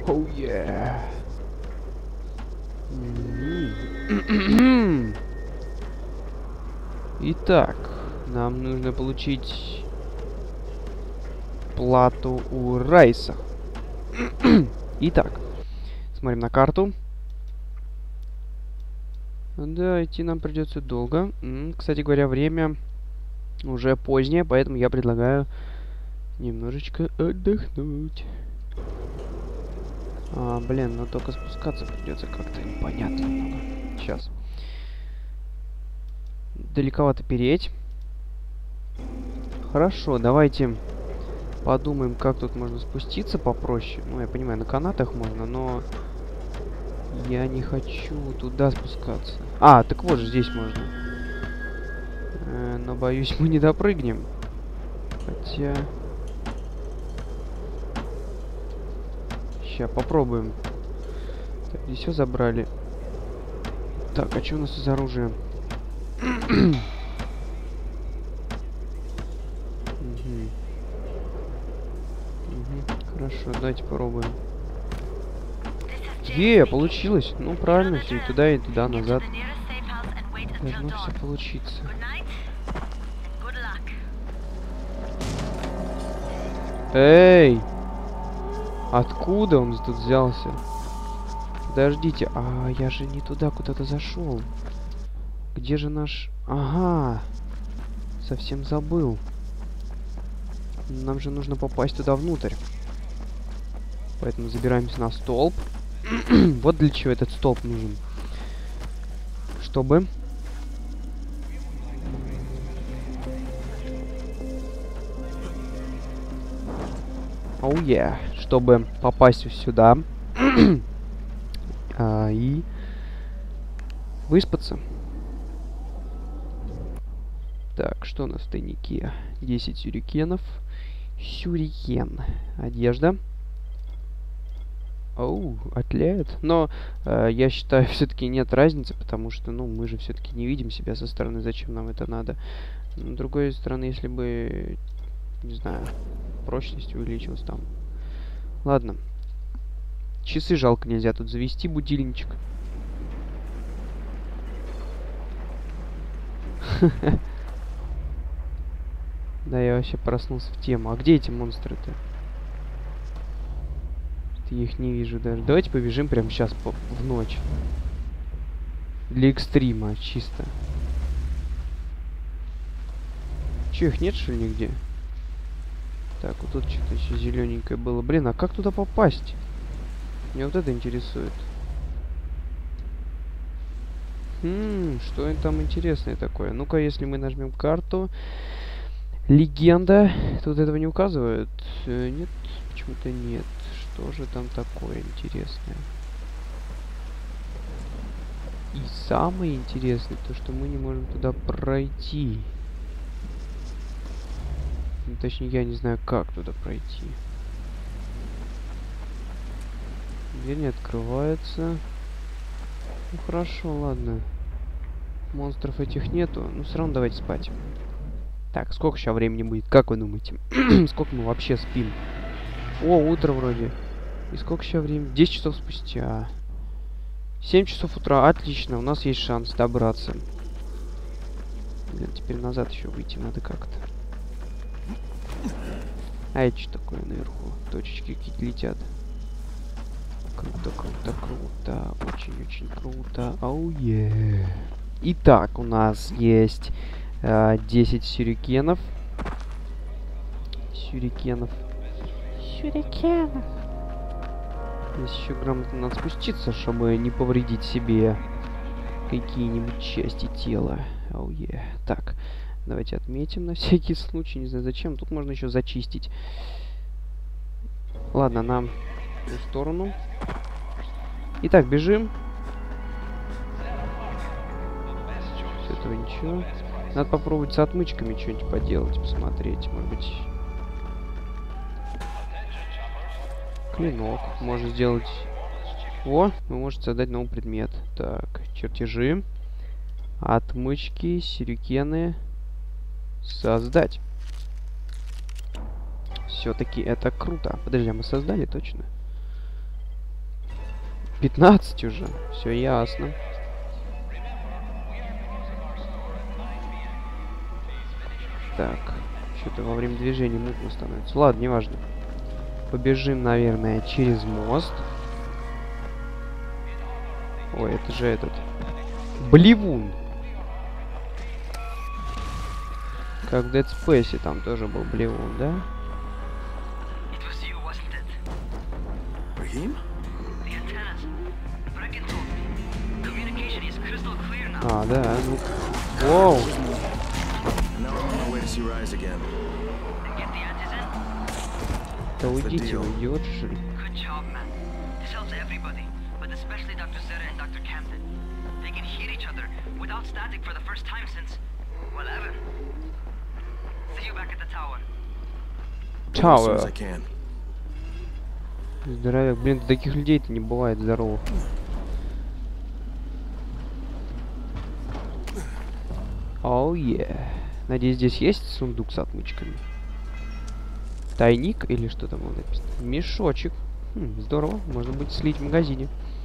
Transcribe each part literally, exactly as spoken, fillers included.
Oh yeah. Итак, нам нужно получить плату у Райса. Итак, смотрим на карту. Да, идти нам придется долго. М, Кстати говоря, время уже позднее, поэтому я предлагаю немножечко отдохнуть. А, блин, но только спускаться придется как-то непонятно много. Сейчас. Далековато переть. Хорошо, давайте подумаем, как тут можно спуститься попроще. Ну, я понимаю, на канатах можно, но я не хочу туда спускаться. А, так вот же здесь можно. Э, но, боюсь, мы не допрыгнем. Хотя... Сейчас попробуем. Так, здесь все забрали. Так, а что у нас из оружия? Хорошо, давайте попробуем. Е, получилось. Ну, правильно, все и туда, и туда, назад. Должно все получиться. Эй! Откуда он тут взялся? Подождите, а я же не туда куда-то зашел. Где же наш... Ага! Совсем забыл. Нам же нужно попасть туда внутрь. Поэтому забираемся на столб. Вот для чего этот столб нужен. Чтобы... Оу, oh, yeah. Чтобы попасть сюда. а, и... выспаться. Так, что у нас в тайнике? десять сюрикенов. Сюрикен. Одежда. Оу, отляет. Но э, я считаю, все-таки нет разницы, потому что, ну, мы же все-таки не видим себя со стороны, зачем нам это надо. С другой стороны, если бы, не знаю, прочность увеличилась там. Ладно. Часы жалко нельзя тут завести, будильничек. Да, я вообще проснулся в тему. А где эти монстры-то? Я их не вижу даже. Давайте побежим прямо сейчас по в ночь. Для экстрима, чисто. Че, их нет, что ли, нигде? Так, вот тут что-то еще зелененькое было. Блин, а как туда попасть? Меня вот это интересует. Хм, что это там интересное такое? Ну-ка, если мы нажмем карту. Легенда. Тут этого не указывают? Э, нет, почему-то нет. Что же там такое интересное? И самое интересное, то что мы не можем туда пройти. Ну, точнее, я не знаю, как туда пройти. Дверь не открывается. Ну хорошо, ладно. Монстров этих нету. Ну все равно давайте спать. Так, сколько сейчас времени будет? Как вы думаете? Сколько мы вообще спим? О, утро вроде. И сколько сейчас времени? десять часов спустя. семь часов утра. Отлично, у нас есть шанс добраться. Блин, теперь назад еще выйти надо как-то. А это что такое наверху? Точечки какие-то летят. Круто, круто, круто. Очень-очень круто. Оу, е. Итак, у нас есть э, десять сюрикенов. Сюрикенов. Сюрикенов. Здесь еще грамотно надо спуститься, чтобы не повредить себе какие-нибудь части тела. Оу, oh, yeah. Так, давайте отметим на всякий случай. Не знаю зачем. Тут можно еще зачистить. Ладно, нам в ту сторону. Итак, бежим. С этого ничего. Надо попробовать с отмычками что-нибудь поделать, посмотреть. Может быть... Клинок. Можно сделать... О, вы можете создать новый предмет. Так, чертежи. Отмычки, сюрикены. Создать. Все-таки это круто. Подожди, а мы создали точно? пятнадцать уже. Все ясно. Так. Что-то во время движения мутно становится. Ладно, неважно. Побежим, наверное, через мост. Ой, это же этот... Блевун! Как в Dead Space там тоже был блевун, да? А, да, ну... Воу! Да уйдите, вы идиоты, что ли? Tower. Здоровяк. Блин, таких людей-то не бывает здоровых. Оу, oh, yeah. Надеюсь, здесь есть сундук с отмычками. Тайник или что там написано? Мешочек. Хм, здорово. Можно будет слить в магазине.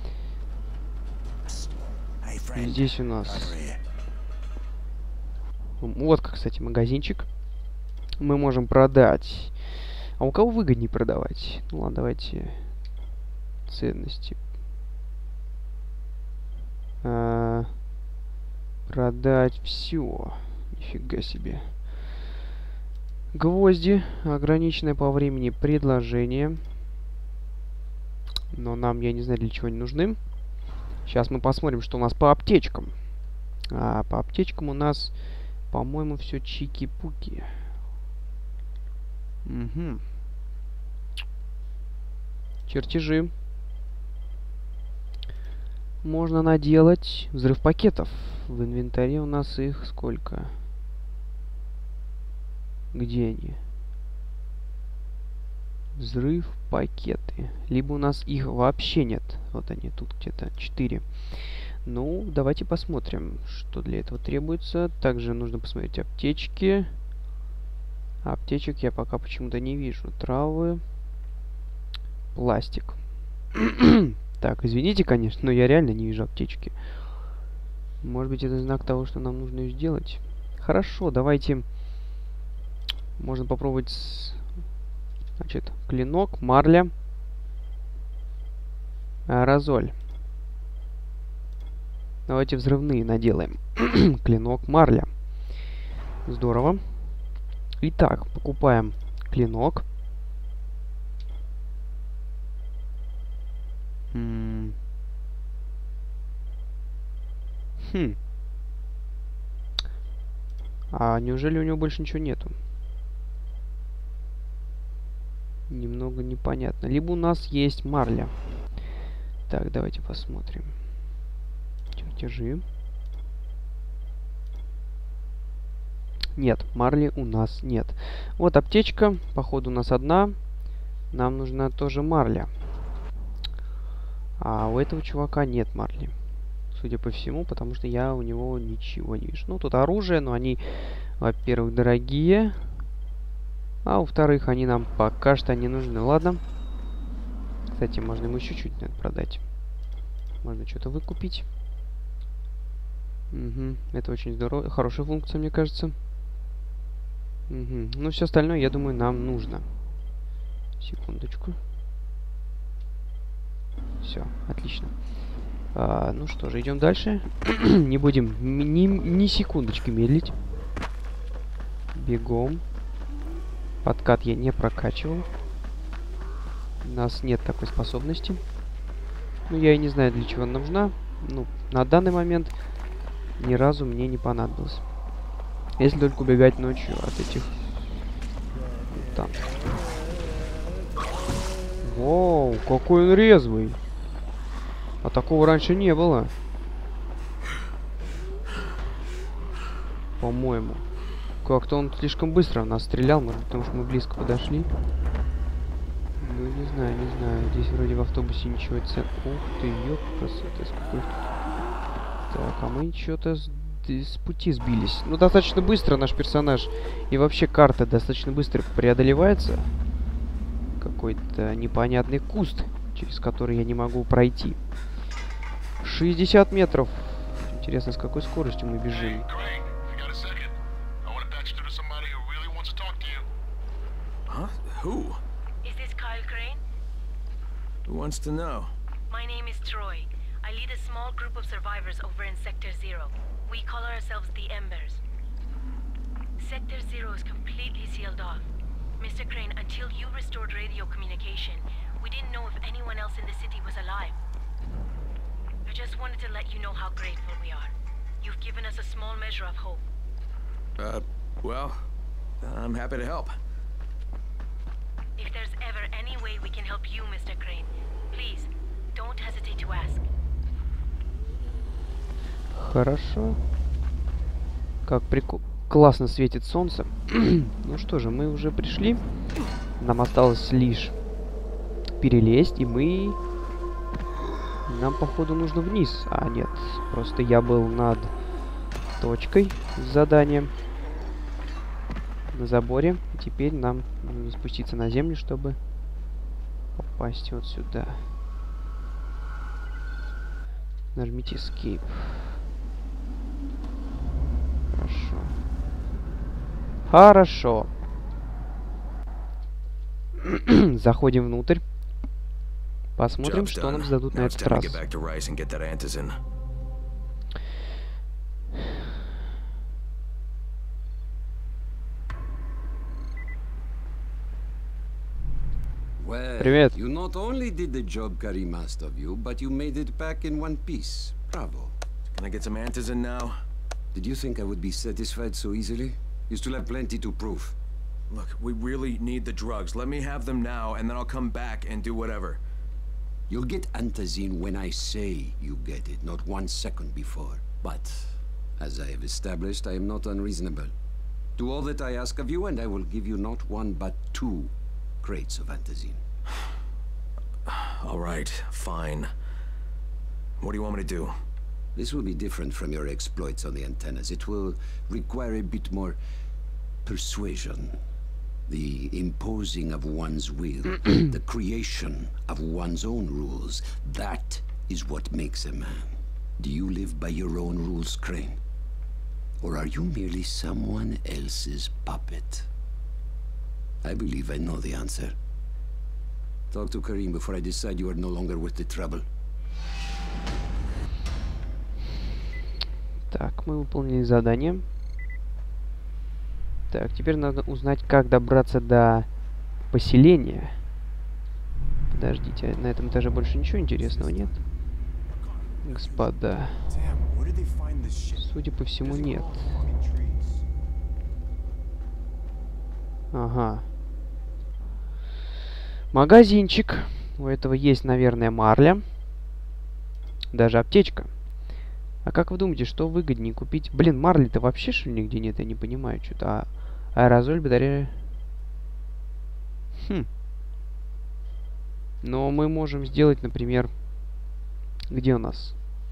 Здесь у нас... Вот, кстати, магазинчик. Мы можем продать. А у кого выгоднее продавать? Ну ладно, давайте ценности. А, продать все. Нифига себе. Гвозди. Ограниченное по времени предложение. Но нам, я не знаю, для чего они нужны. Сейчас мы посмотрим, что у нас по аптечкам. А по аптечкам у нас, по-моему, все чики-пуки. Угу. Чертежи. Можно наделать взрыв пакетов. В инвентаре у нас их сколько? Где они? Взрыв пакеты. Либо у нас их вообще нет. Вот они тут где-то четыре. Ну, давайте посмотрим, что для этого требуется. Также нужно посмотреть аптечки. Аптечек я пока почему-то не вижу. Травы. Пластик. Так, извините, конечно, но я реально не вижу аптечки. Может быть, это знак того, что нам нужно ее сделать. Хорошо, давайте... Можно попробовать... С... Значит, клинок, марля. Аэрозоль. Давайте взрывные наделаем. Клинок, марля. Здорово. Итак, покупаем клинок. М хм. А неужели у него больше ничего нету? Немного непонятно. Либо у нас есть марля. Так, давайте посмотрим. Чертежи. Нет, марли у нас нет. Вот аптечка. Походу у нас одна. Нам нужна тоже марля. А у этого чувака нет марли. Судя по всему, потому что я у него ничего не вижу. Ну, тут оружие, но они, во-первых, дорогие. А во-вторых, они нам пока что не нужны. Ладно. Кстати, можно ему еще чуть надо продать. Можно что-то выкупить. Угу. Это очень здорово. Хорошая функция, мне кажется. Угу. Ну, все остальное, я думаю, нам нужно. Секундочку. Все, отлично. А, ну что же, идем дальше. Не будем ни, ни секундочки медлить. Бегом. Подкат я не прокачивал. У нас нет такой способности. Ну, я и не знаю, для чего она нужна. Ну, на данный момент ни разу мне не понадобилось. Если только убегать ночью от этих... Там. Воу, какой он резвый. А такого раньше не было. По-моему. Как-то он слишком быстро в нас стрелял, может, потому что мы близко подошли. Ну, не знаю, не знаю. Здесь вроде в автобусе ничего цен... Ух ты, ёп, красота, сколько... Так, а мы что-то с... с пути сбились. Ну, достаточно быстро наш персонаж. И вообще карта достаточно быстро преодолевается. Какой-то непонятный куст через который я не могу пройти. шестьдесят метров. Интересно, с какой скоростью мы бежим. Huh? Who? Is this Kyle Crane? Who wants to know? My name is Troy. I lead a small group of survivors over in Sector Zero. We call ourselves the Embers. Sector Zero is completely sealed off. Mister Crane, until you restored radio communication, we didn't know if anyone else in the city was alive. I just wanted to let you know how grateful we are. You've given us a small measure of hope. Uh, well, I'm happy to help. If there's ever any way we can help you, Mister Crane, please, don't hesitate to ask. Хорошо. Как прикол... Классно светит солнце. Ну что же, мы уже пришли. Нам осталось лишь перелезть, и мы... Нам, походу, нужно вниз. А, нет. Просто я был над точкой с заданием. На заборе. Теперь нам нужно спуститься на землю, чтобы попасть вот сюда. Нажмите Escape. Хорошо. Хорошо. Заходим внутрь. Посмотрим, что нам зададут на этот раз. Привет. You not only did the job Karim asked of you, but you made it back in one piece. Bravo. Can I get some antizin now? Did you think I would be satisfied so easily? You still have plenty to prove. Look, we really need the drugs. Let me have them now, and then I'll come back and do whatever. You'll get antizin when I say you get it, not one second before. But, as I have established, I am not unreasonable. Do all that I ask of you, and I will give you not one, but two crates of antizin. All right, fine. What do you want me to do? This will be different from your exploits on the antennas. It will require a bit more persuasion. The imposing of one's will. The creation of one's own rules. That is what makes a man. Do you live by your own rules, Crane? Or are you merely someone else's puppet? I believe I know the answer. Talk to Karim before I decide you are no longer worth the trouble. Так, мы выполнили задание. Так, теперь надо узнать, как добраться до поселения. Подождите, на этом этаже больше ничего интересного нет? Господа. Судя по всему, нет. Ага. Магазинчик. У этого есть, наверное, марля. Даже аптечка. А как вы думаете, что выгоднее купить? Блин, марли-то вообще, что ли, нигде нет? Я не понимаю, что-то. А аэрозоль, батарея... Хм. Но мы можем сделать, например... Где у нас?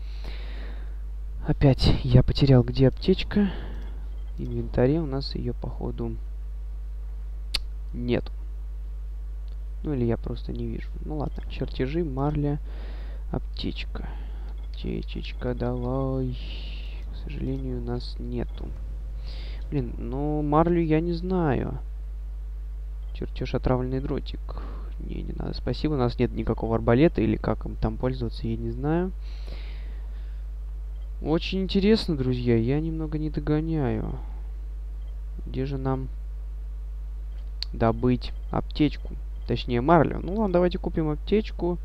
Опять я потерял, где аптечка. В инвентаре у нас ее, походу, нет. Ну, или я просто не вижу. Ну, ладно. Чертежи, марля, аптечка. Аптечечка, давай. К сожалению, у нас нету. Блин, ну, марлю я не знаю. Чертеж, отравленный дротик. Не, не надо. Спасибо. У нас нет никакого арбалета. Или как им там пользоваться, я не знаю. Очень интересно, друзья. Я немного не догоняю. Где же нам добыть аптечку? Точнее, марлю. Ну ладно, давайте купим аптечку.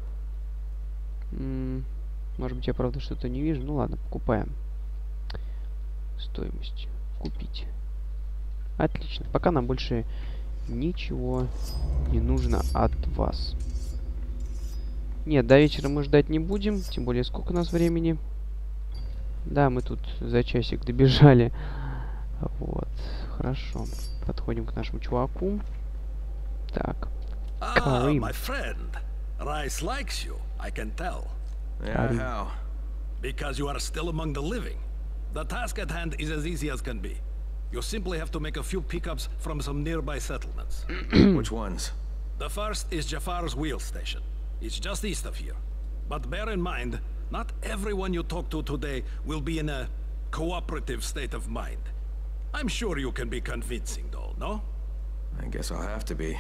М-м, может быть, я, правда, что-то не вижу. Ну ладно, покупаем. Стоимость. Купить. Отлично. Пока нам больше ничего не нужно от вас. Нет, до вечера мы ждать не будем. Тем более, сколько у нас времени? Да, мы тут за часик добежали. Вот. Хорошо. Подходим к нашему чуваку. Так. Ah, my friend. Rice likes you, I can tell. Yeah, how? Because you are still among the living. The task at hand is as easy as can be. You simply have to make a few pickups from some nearby settlements. Which ones? The first is Jafar's wheel station. It's just east of here. But bear in mind, not everyone you talk to today will be in a cooperative state of mind. I'm sure you can be convincing, though, no? I guess I'll have to be.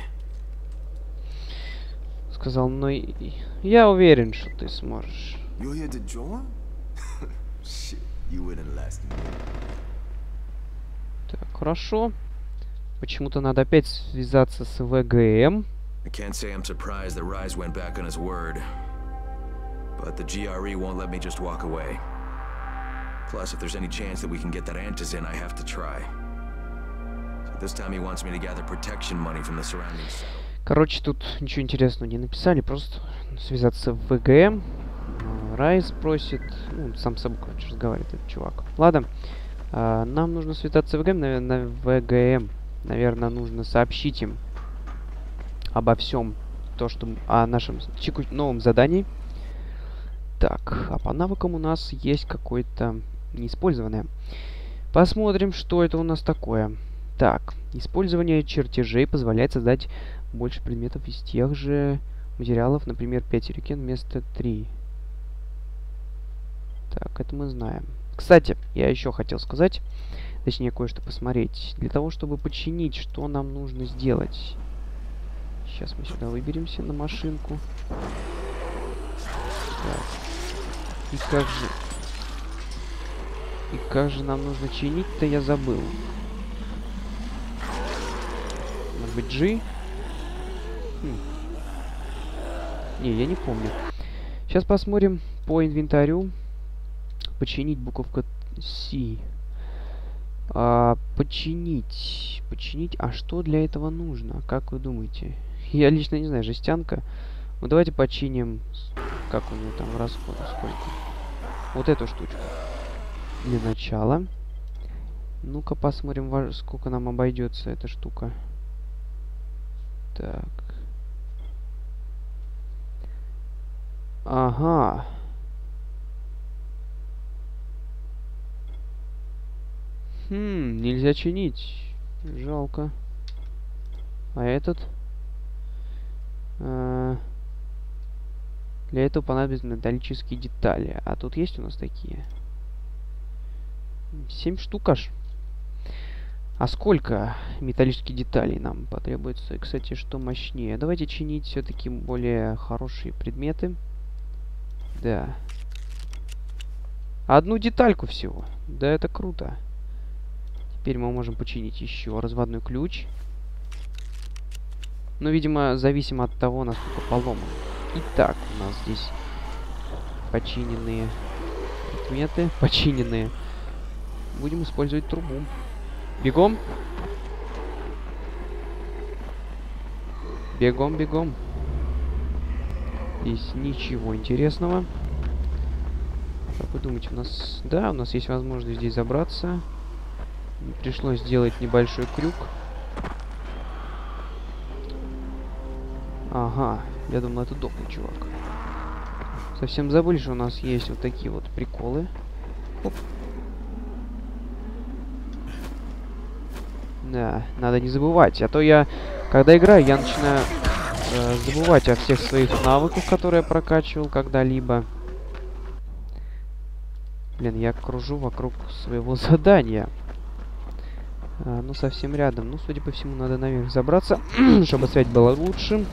Сказал, но и- я уверен, что ты сможешь. You're here to join? Shit, you wouldn't last me. Так, хорошо. Почему-то надо опять связаться с ВГМ. I can't say I'm surprised that Rise went back on his word. But the G R E won't let me just walk away. Plus, if there's any chance that we can get that Antis in, I have to try. So this time he wants me to gather protection money from the surrounding settlement. Короче, тут ничего интересного не написали, просто связаться в ВГМ. Райс просит, ну, сам с собой, короче, разговаривает этот чувак. Ладно, а, нам нужно связаться в ВГМ, наверное, ВГМ. Наверное, нужно сообщить им обо всем, то, что о нашем чеку- новом задании. Так, а по навыкам у нас есть какое-то неиспользованное. Посмотрим, что это у нас такое. Так, использование чертежей позволяет создать больше предметов из тех же материалов, например, пять сюрикен вместо три. Так, это мы знаем. Кстати, я еще хотел сказать, точнее, кое-что посмотреть. Для того, чтобы починить, что нам нужно сделать? Сейчас мы сюда выберемся на машинку. Так. И как же... И как же нам нужно чинить-то, я забыл. Может быть, G? Хм. Не, я не помню. Сейчас посмотрим по инвентарю. Починить буковка C. А, починить. Починить. А что для этого нужно? Как вы думаете? Я лично не знаю. Жестянка. Ну, давайте починим. Как у него там расходы? Сколько? Вот эту штучку. Для начала. Ну-ка посмотрим, сколько нам обойдется эта штука. Так. Ага. Хм, нельзя чинить. Жалко. А этот? А, для этого понадобятся металлические детали. А тут есть у нас такие? Семь штук аж. А сколько металлических деталей нам потребуется? И, кстати, что мощнее? Давайте чинить все-таки более хорошие предметы. Да. Одну детальку всего. Да, это круто. Теперь мы можем починить еще разводной ключ. Но, видимо, зависимо от того, насколько поломан. Итак, у нас здесь починенные предметы. Починенные. Будем использовать трубу. Бегом. Бегом, бегом. Здесь ничего интересного. Как вы думаете, у нас... Да, у нас есть возможность здесь забраться. Пришлось сделать небольшой крюк. Ага, я думал, это дохлый чувак. Совсем забыли, что у нас есть вот такие вот приколы. Оп. Да, надо не забывать. А то я, когда играю, я начинаю э, забывать о всех своих навыках, которые я прокачивал когда-либо. Блин, я кружу вокруг своего задания. А, ну, совсем рядом. Ну, судя по всему, надо наверх забраться, чтобы связь была лучше.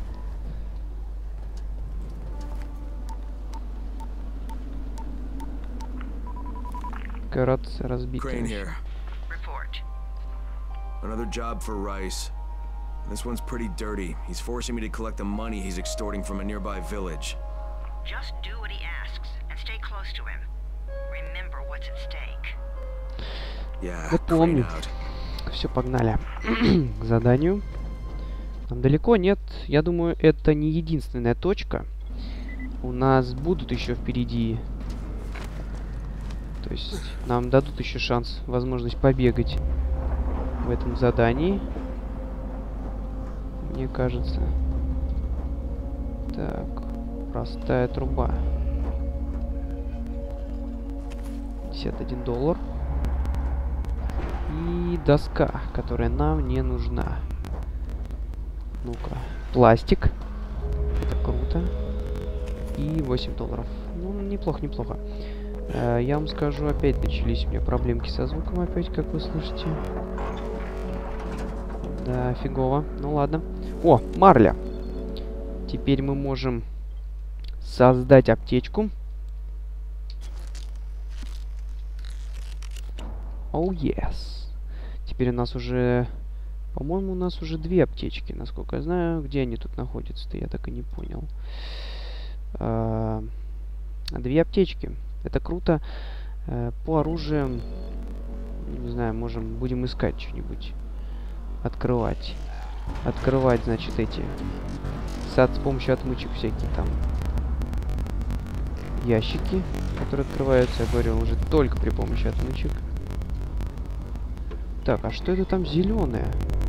Караться разбитый. Another job for Rice. This one's pretty dirty. He's forcing me to collect the money he's extorting from a nearby village. Just do what he asks and stay close to him. Remember what's at stake. Yeah, Вот помню. Все, погнали к заданию. Там далеко нет. Я думаю, это не единственная точка. У нас будут еще впереди. То есть нам дадут еще шанс, возможность побегать в этом задании. Мне кажется. Так, простая труба. пятьдесят один доллар. И доска, которая нам не нужна. Ну-ка, пластик. Это круто. И восемь долларов. Ну, неплохо, неплохо. Э, я вам скажу, опять начались у меня проблемки со звуком опять, как вы слышите. Да, фигово. Ну ладно. О, марля. Теперь мы можем создать аптечку. Oh, yes. Теперь у нас уже... По-моему, у нас уже две аптечки, насколько я знаю. Где они тут находятся-то, я так и не понял. А, две аптечки. Это круто. А, по оружиям... Не знаю, можем... Будем искать что-нибудь. Открывать. Открывать, значит, эти... С, с помощью отмычек всякие там... Ящики, которые открываются, я говорю, уже только при помощи отмычек. Так, а что это там зеленое?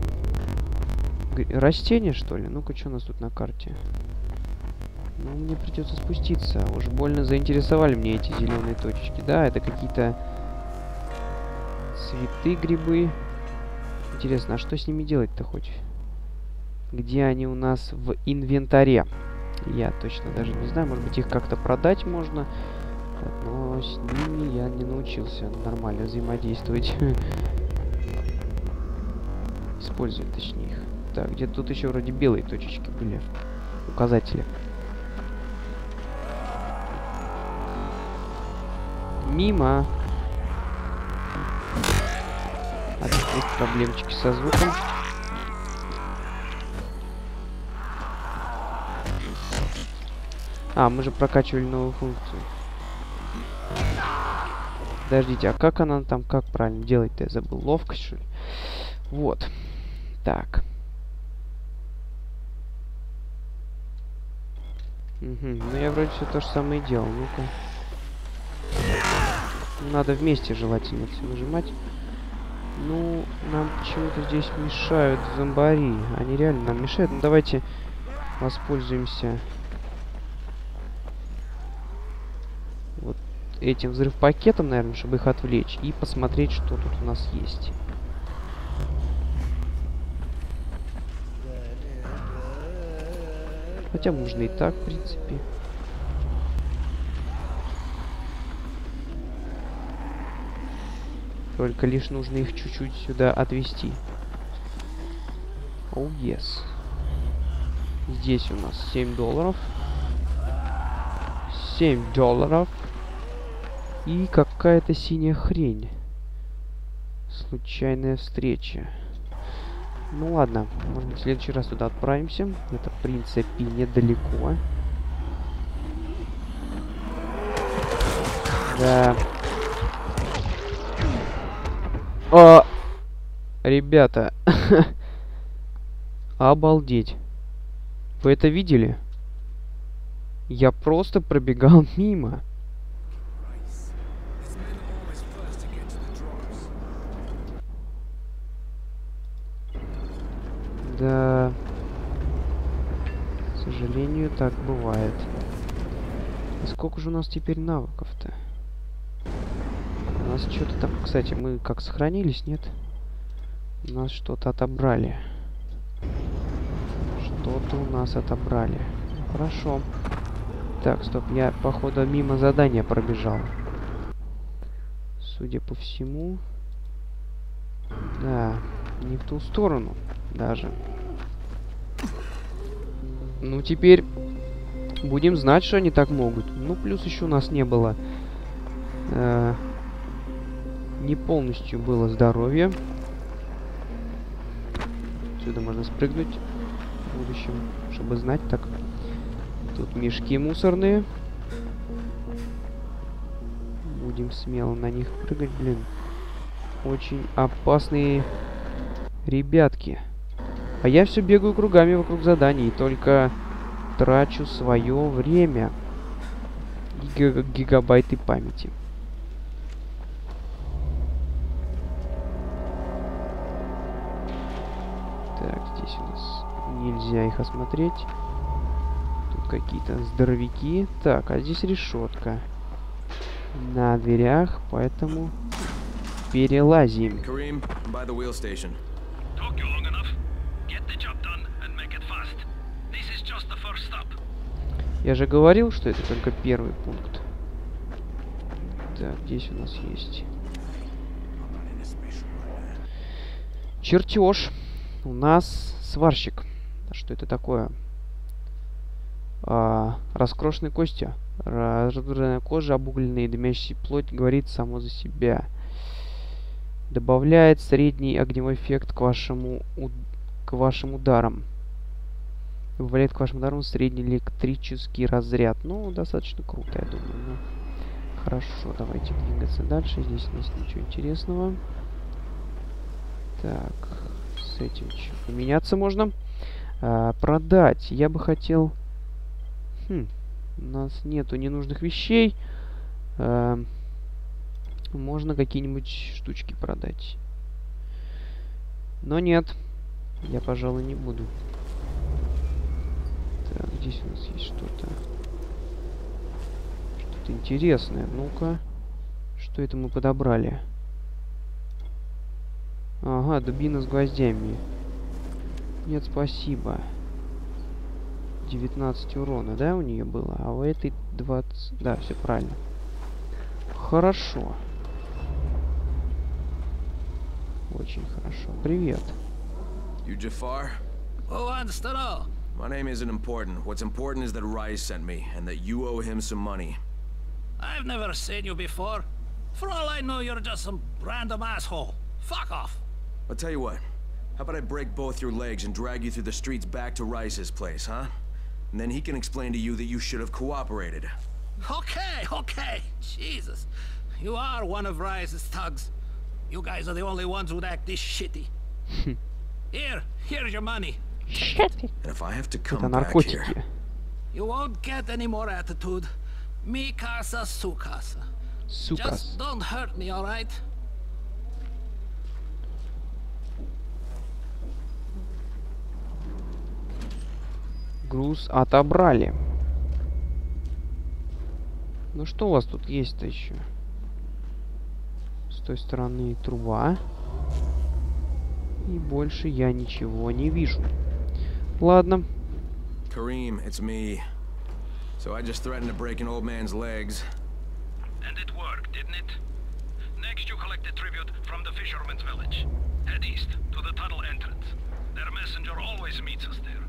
Растение, что ли? Ну-ка, что у нас тут на карте? Ну, мне придется спуститься. Уж больно заинтересовали мне эти зеленые точечки. Да, это какие-то цветы, грибы. Интересно, а что с ними делать-то хоть? Где они у нас в инвентаре? Я точно даже не знаю. Может быть, их как-то продать можно. Но с ними я не научился нормально взаимодействовать. Использовать, точнее, их. Так, где-то тут еще вроде белые точечки были. Указатели. Мимо. Опять проблемчики со звуком. А, мы же прокачивали новую функцию. Подождите, а как она там, как правильно делать-то? Я забыл. Ловкость, что ли? Вот. Так. Угу. Ну, я вроде все то же самое делал. Ну-ка. Надо вместе желательно все нажимать. Ну, нам почему-то здесь мешают зомбари. Они реально нам мешают. Ну, давайте воспользуемся вот этим взрыв-пакетом, наверное, чтобы их отвлечь. И посмотреть, что тут у нас есть. Хотя можно и так, в принципе. Только лишь нужно их чуть-чуть сюда отвести. Oh, yes. Здесь у нас семь долларов. семь долларов. И какая-то синяя хрень. Случайная встреча. Ну ладно, может быть, в следующий раз туда отправимся. Это, в принципе, недалеко. Да. О! Ребята. Обалдеть. Вы это видели? Я просто пробегал мимо. Да, к сожалению, так бывает. И сколько же у нас теперь навыков-то? У нас что-то там... Кстати, мы как сохранились, нет? У нас что-то отобрали. Что-то у нас отобрали. Хорошо. Так, стоп, я, походу, мимо задания пробежал. Судя по всему... Да, не в ту сторону даже. Ну, теперь будем знать, что они так могут. Ну, плюс еще у нас не было... Э, не полностью было здоровье. Отсюда можно спрыгнуть в будущем, чтобы знать. Так, тут мешки мусорные. Будем смело на них прыгать, блин. Очень опасные ребятки. А я все бегаю кругами вокруг заданий и только трачу свое время. Гига гигабайты памяти. Так, здесь у нас нельзя их осмотреть. Тут какие-то здоровяки. Так, а здесь решетка на дверях, поэтому перелазим. Kareem, by the wheel station. Talk you long enough. Get the job done and make it fast. This is just the first stop. Я же говорил, что это только первый пункт. Так, здесь у нас есть чертеж. У нас сварщик. Что это такое? А, раскрошенные кости. Разрубленная кожа, обугленная и дымящаяся плоть говорит само за себя. Добавляет средний огневой эффект к вашему, у... к вашим ударам. Добавляет к вашим ударам средний электрический разряд. Ну, достаточно круто, я думаю. Ну, хорошо, давайте двигаться дальше. Здесь у нас ничего интересного. Так, с этим еще поменяться можно. А, продать. Я бы хотел... Хм, у нас нету ненужных вещей. А, можно какие-нибудь штучки продать. Но нет. Я, пожалуй, не буду. Так, здесь у нас есть что-то. Что-то интересное. Ну-ка. Что это мы подобрали? Ага, дубина с гвоздями. Нет, спасибо. девятнадцать урона, да, у нее было? А у этой двадцать... Да, все правильно. Хорошо. Очень хорошо. Привет. You Jafar? Who wants to know? My name isn't important. What's important is that Rise sent me, and that you owe him some money. I've never seen you before. For all I know, you're just some random asshole. Fuck off. I'll tell you what. How about I break both your legs and drag you through the streets back to Rice's place, huh? And then he can explain to you that you should have cooperated. Okay, okay. Jesus. You are one of Rise's thugs. You guys are the only ones who'd act this shitty. Here, here's your money. And if I have to come Это back наркотики. here... You won't get any more attitude. Mi casa, su casa. Сукас. Just don't hurt me, all right? Груз отобрали. Ну что у вас тут есть-то еще? С той стороны труба. И больше я ничего не вижу. Ладно. Kareem, it's me. So I just threatened to break an old man's legs. And it worked, didn't it? Next you collect the tribute from the fisherman's village. Head east to the tunnel entrance. Their messenger always meets us there.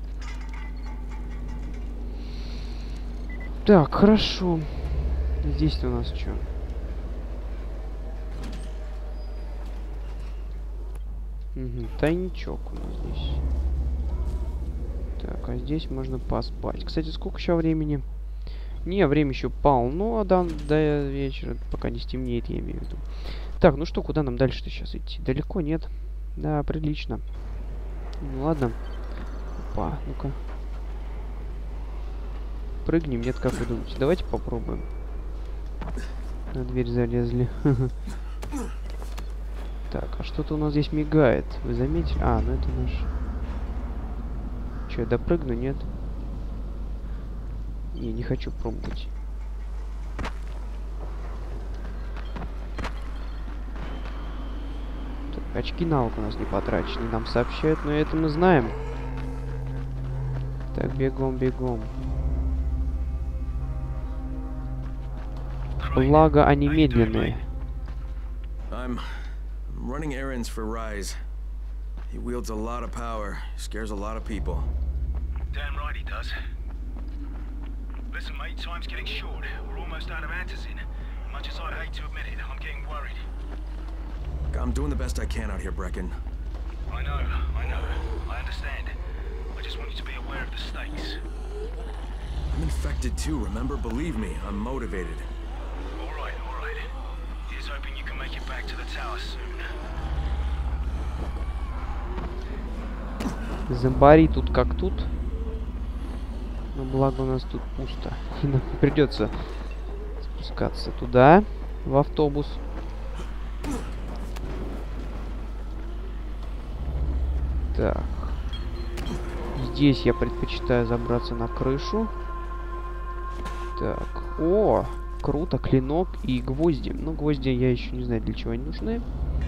Так, хорошо. Здесь-то у нас что? Угу, тайничок у нас здесь. Так, а здесь можно поспать. Кстати, сколько еще времени? Не, время еще полно, а до, до вечера, пока не стемнеет, я имею в виду. Так, ну что, куда нам дальше-то сейчас идти? Далеко нет. Да, прилично. Ну ладно. Опа, ну-ка. Прыгнем, нет, как вы думаете? Давайте попробуем. На дверь залезли. Так, а что-то у нас здесь мигает. Вы заметили? А, ну это наш... Че, я допрыгну, нет? Не, не хочу пробовать. Так, очки навыка у нас не потрачены. Нам сообщают, но это мы знаем. Так, бегом, бегом. Благо, они медленные. I'm running errands for Rise. He wields a lot of power, scares a lot of people. Damn right he does. Listen, mate, time's getting short. We're almost out of antizin. Much as I'd hate to admit it, I'm getting worried. I'm doing the best I can out here, Brecken. I know, I know. I understand. I just want you to be aware of the stakes. I'm infected too, remember? Believe me, I'm motivated. All right, all right. Here's hoping you can make it back to the tower soon. Зомбари тут как тут. Но благо у нас тут пусто. И нам придется спускаться туда, в автобус. Так. Здесь я предпочитаю забраться на крышу. Так. О! Круто, клинок и гвозди. Ну, гвозди я еще не знаю, для чего они нужны.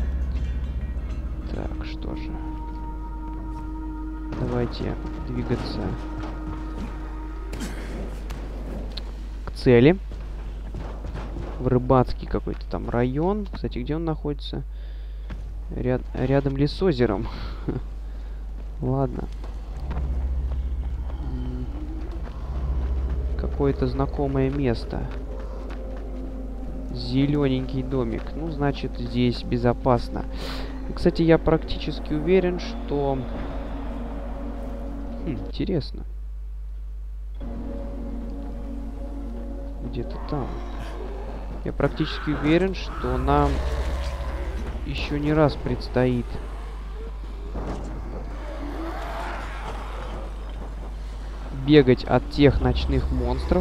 Так, что же. Давайте двигаться цели. В рыбацкий какой-то там район. Кстати, где он находится? Ряд... Рядом ли с озером? Ладно. Какое-то знакомое место. Зелененький домик. Ну, значит, здесь безопасно. И, кстати, я практически уверен, что... Хм, интересно. Где-то там. Я практически уверен, что нам еще не раз предстоит бегать от тех ночных монстров.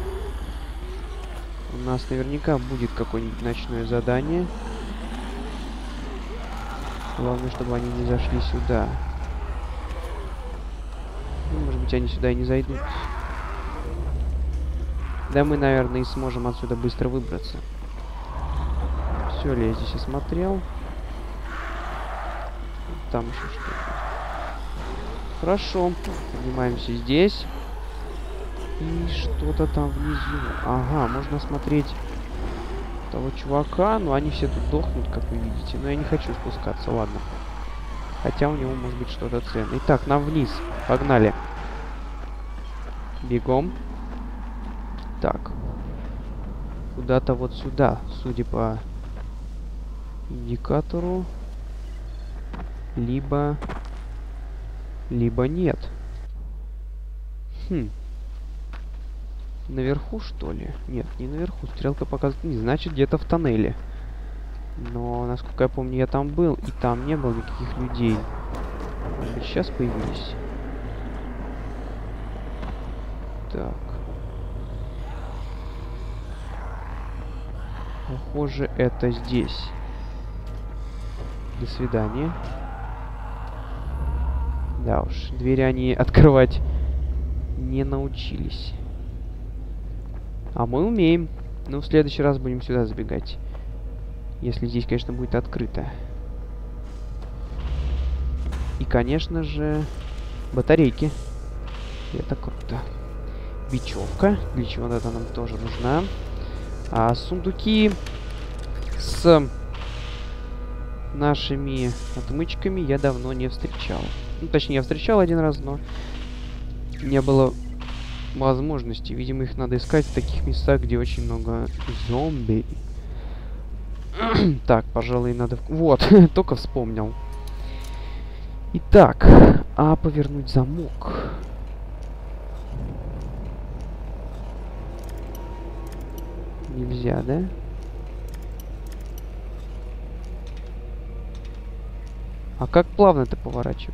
У нас наверняка будет какое-нибудь ночное задание. Главное, чтобы они не зашли сюда. Ну, может быть, они сюда и не зайдут. Да мы, наверное, и сможем отсюда быстро выбраться. Все ли я здесь осмотрел? Там еще что-то. Хорошо. Поднимаемся здесь. И что-то там внизу. Ага, можно осмотреть того чувака. Но они все тут дохнут, как вы видите. Но я не хочу спускаться, ладно. Хотя у него может быть что-то ценное. Итак, нам вниз. Погнали. Бегом. Так. Куда-то вот сюда, судя по индикатору. Либо... Либо нет. Хм. Наверху, что ли? Нет, не наверху. Стрелка показывает... Не, значит, где-то в тоннеле. Но, насколько я помню, я там был, и там не было никаких людей. Может, сейчас появились. Так. Похоже, это здесь. До свидания. Да уж, двери они открывать не научились. А мы умеем. Ну, в следующий раз будем сюда забегать. Если здесь, конечно, будет открыто. И, конечно же, батарейки. Это круто. Бечевка. Для чего-то она нам тоже нужна. А сундуки с нашими отмычками я давно не встречал. Ну, точнее, я встречал один раз, но не было возможности. Видимо, их надо искать в таких местах, где очень много зомби. Так, пожалуй, надо... Вот, только вспомнил. Итак, а повернуть замок... Нельзя, да? А как плавно-то поворачивать?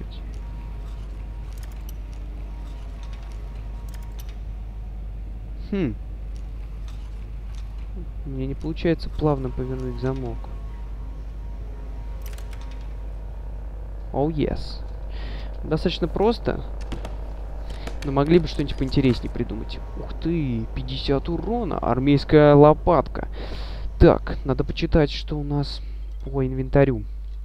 Хм. Мне не получается плавно повернуть замок. Oh, yes. Достаточно просто. Но могли бы что-нибудь поинтереснее придумать. Ух ты, пятьдесят урона, армейская лопатка. Так, надо почитать, что у нас по инвентарю.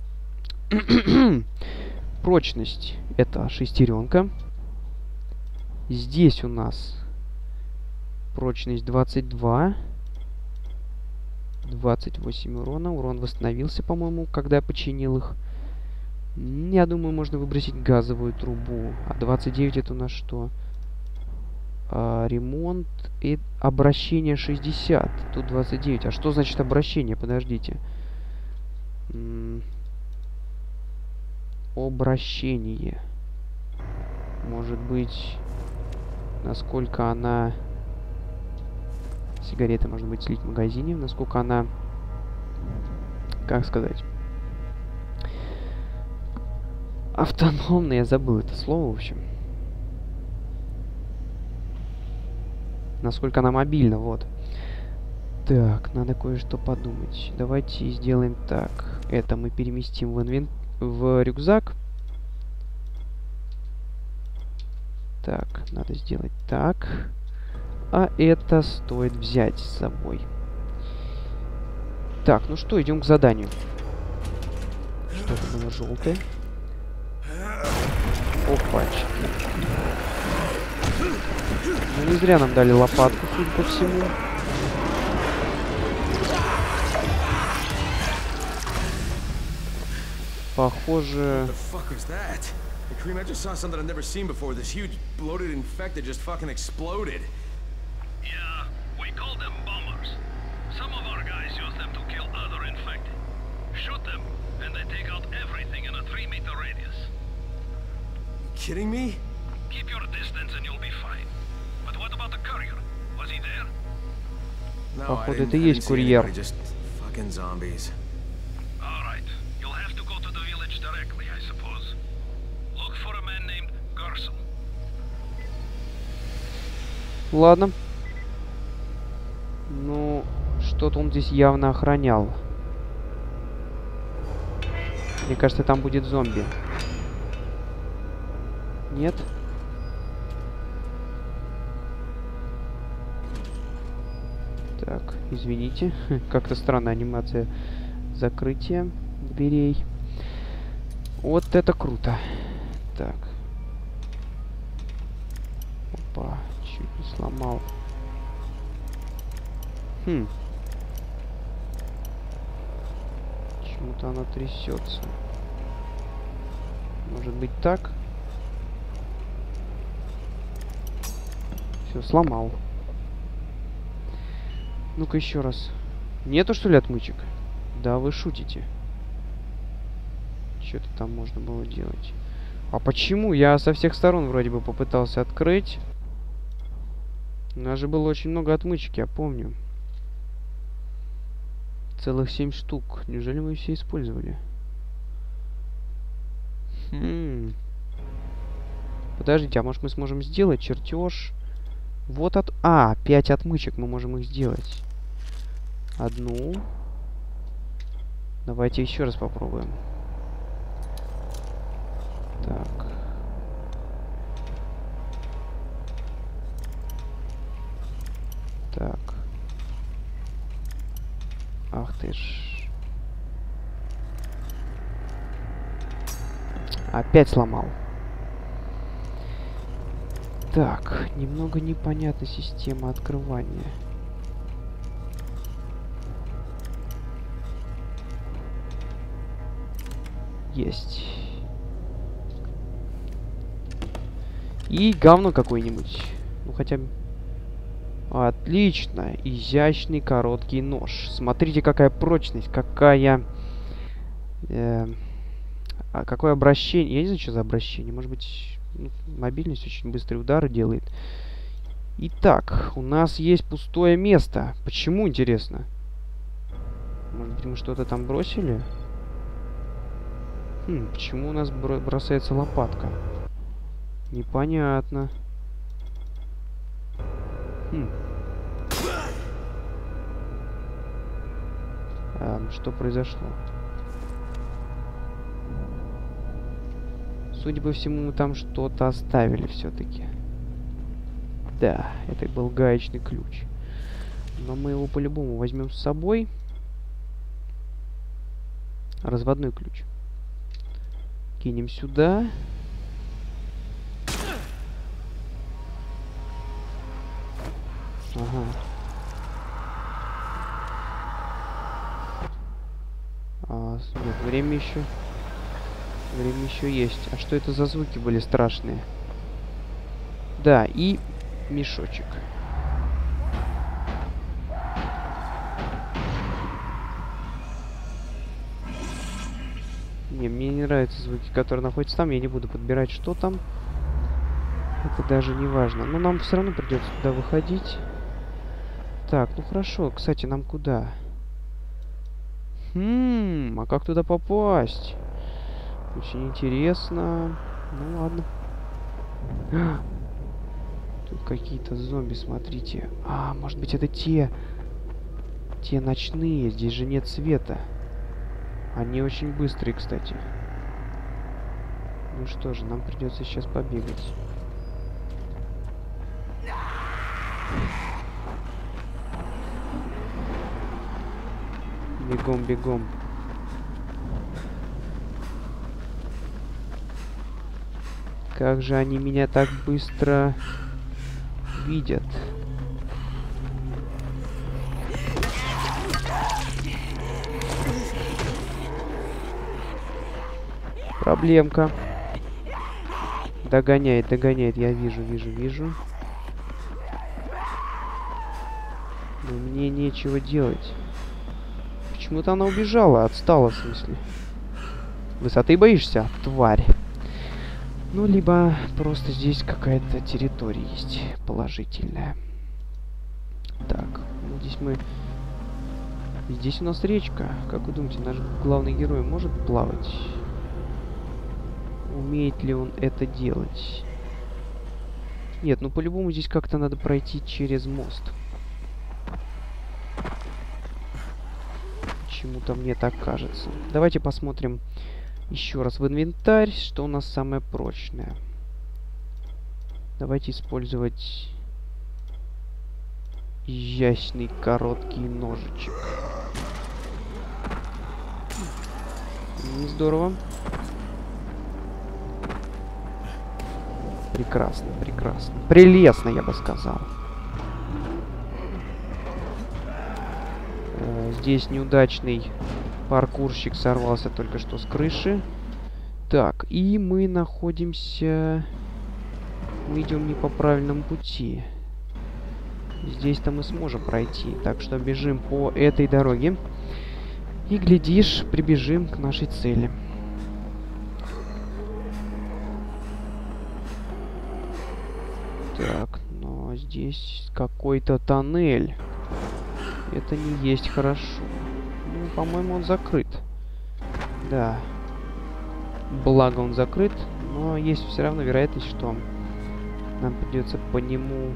Прочность. Это шестеренка. Здесь у нас прочность двадцать два. двадцать восемь урона. Урон восстановился, по-моему, когда я починил их. Я думаю, можно выбросить газовую трубу. А двадцать девять это у нас что? А, ремонт и обращение шестьдесят. Тут двадцать девять. А что значит обращение? Подождите. М-м- обращение. Может быть, насколько она... Сигареты можно быть слить в магазине. Насколько она... Как сказать? Автономно, я забыл это слово, в общем. Насколько она мобильна, вот. Так, надо кое-что подумать. Давайте сделаем так. Это мы переместим в, инвен... в рюкзак. Так, надо сделать так. А это стоит взять с собой. Так, ну что, идем к заданию. Что-то было желтое. Опачки. Ну, не зря нам дали лопатку, судя по всему. Похоже... Cream, I just saw something I've never seen before. This huge, bloated infected just fucking exploded. Yeah, we call them bombers. Some of our guys use them to kill other infected. Shoot them, and they take out everything in a three meter radius. You kidding me? Keep your distance and you'll be fine. But what about the courier? Was he there? No, I Походу, didn't, это I и didn't есть see курьер. anybody, just fucking zombies. All right, you'll have to go to the village directly, I suppose. Look for a man named Garson. Ладно. Ну, что-то он здесь явно охранял. Мне кажется, там будет зомби. Нет? Так, извините. Как-то странная анимация закрытия дверей. Вот это круто. Так. Опа, чуть не сломал. Хм. Почему-то она трясется. Может быть так? Все, сломал. Ну-ка еще раз. Нету, что ли, отмычек? Да, вы шутите. Что-то там можно было делать. А почему? Я со всех сторон вроде бы попытался открыть. У нас же было очень много отмычек, я помню. Целых семь штук. Неужели мы все использовали? Хм. Подождите, а может мы сможем сделать чертеж? Вот от... А, пять отмычек мы можем их сделать. Одну. Давайте еще раз попробуем. Так. Так. Ах ты ж. Опять сломал. Так, немного непонятна система открывания. Есть. И говно какое-нибудь. Ну хотя бы... Отлично. Изящный короткий нож. Смотрите, какая прочность, какая... Э, а какое обращение. Я не знаю, что за обращение. Может быть, ну, мобильность очень быстрые удары делает. Итак, у нас есть пустое место. Почему, интересно? Может быть, мы что-то там бросили? Хм, почему у нас бро бросается лопатка? Непонятно. Хм. А, что произошло? Судя по всему, мы там что-то оставили все-таки. Да, это был гаечный ключ. Но мы его по-любому возьмем с собой. Разводной ключ. Кинем сюда. Ага. А, нет, время еще. Время еще есть. А что это за звуки были страшные? Да, и мешочек. Не, мне не нравятся звуки, которые находятся там. Я не буду подбирать, что там. Это даже не важно. Но нам все равно придется туда выходить. Так, ну хорошо. Кстати, нам куда? Хм, а как туда попасть? Очень интересно. Ну ладно. Тут какие-то зомби, смотрите. А, может быть, это те... Те ночные. Здесь же нет света. Они очень быстрые, кстати. Ну что же, нам придется сейчас побегать. Бегом, бегом. Как же они меня так быстро видят. Проблемка. Догоняет, догоняет. Я вижу, вижу, вижу. Но мне нечего делать. Почему-то она убежала, отстала, в смысле. Высоты боишься, тварь? Ну, либо просто здесь какая-то территория есть положительная. Так, ну, здесь мы... Здесь у нас речка. Как вы думаете, наш главный герой может плавать? Умеет ли он это делать? Нет, ну по-любому здесь как-то надо пройти через мост. Почему-то мне так кажется. Давайте посмотрим еще раз в инвентарь, что у нас самое прочное. Давайте использовать изящный короткий ножичек. Здорово. Прекрасно, прекрасно. Прелестно, я бы сказал. Э, здесь неудачный паркурщик сорвался только что с крыши. Так, и мы находимся... Мы идем не по правильному пути. Здесь-то мы сможем пройти. Так что бежим по этой дороге. И, глядишь, прибежим к нашей цели. Так, но здесь какой-то тоннель. Это не есть хорошо. Ну, по-моему, он закрыт. Да. Благо он закрыт, но есть все равно вероятность, что нам придется по нему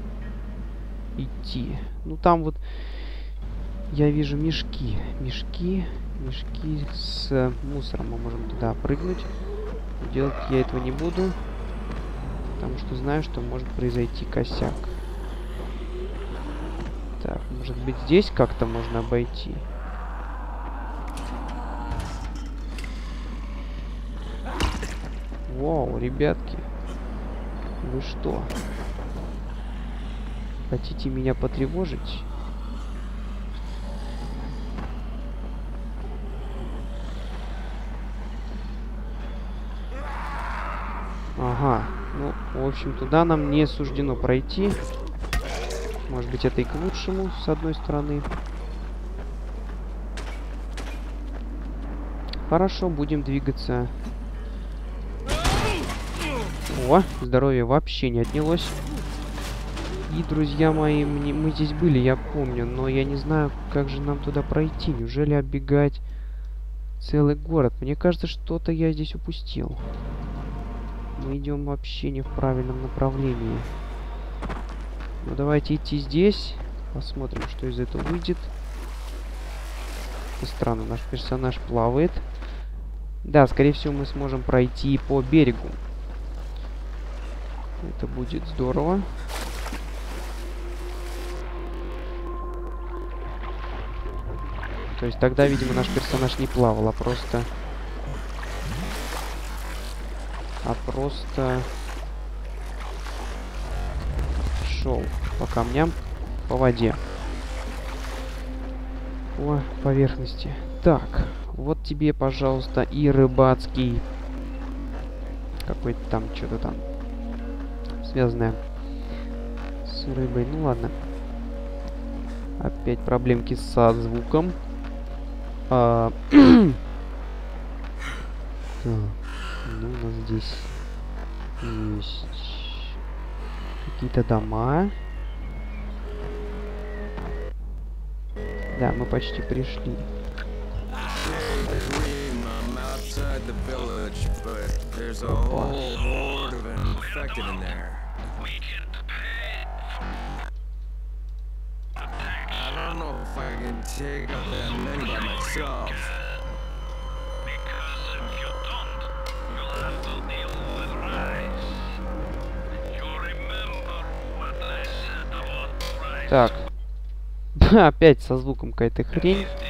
идти. Ну, там вот я вижу мешки. Мешки, мешки с мусором. Мы можем туда прыгнуть. Делать я этого не буду. Потому что знаю, что может произойти косяк. Так, может быть, здесь как-то можно обойти. Вау, ребятки. Вы что? Хотите меня потревожить? Ага. Ну, в общем, туда нам не суждено пройти. Может быть, это и к лучшему, с одной стороны. Хорошо, будем двигаться. О, здоровье вообще не отнялось. И, друзья мои, мне, мы здесь были, я помню, но я не знаю, как же нам туда пройти. Неужели оббегать целый город? Мне кажется, что-то я здесь упустил. Мы идем вообще не в правильном направлении. Ну, давайте идти здесь. Посмотрим, что из этого выйдет. Странно, наш персонаж плавает. Да, скорее всего, мы сможем пройти по берегу. Это будет здорово. То есть тогда, видимо, наш персонаж не плавал, а просто... А просто... шел по камням, по воде. По поверхности. Так, вот тебе, пожалуйста, и рыбацкий... Какой-то там, что-то там... связанное с рыбой. Ну ладно. Опять проблемки со звуком. А... Ну, у нас здесь есть какие-то дома. Да, мы почти пришли. Так. Опять со звуком какая-то хрень.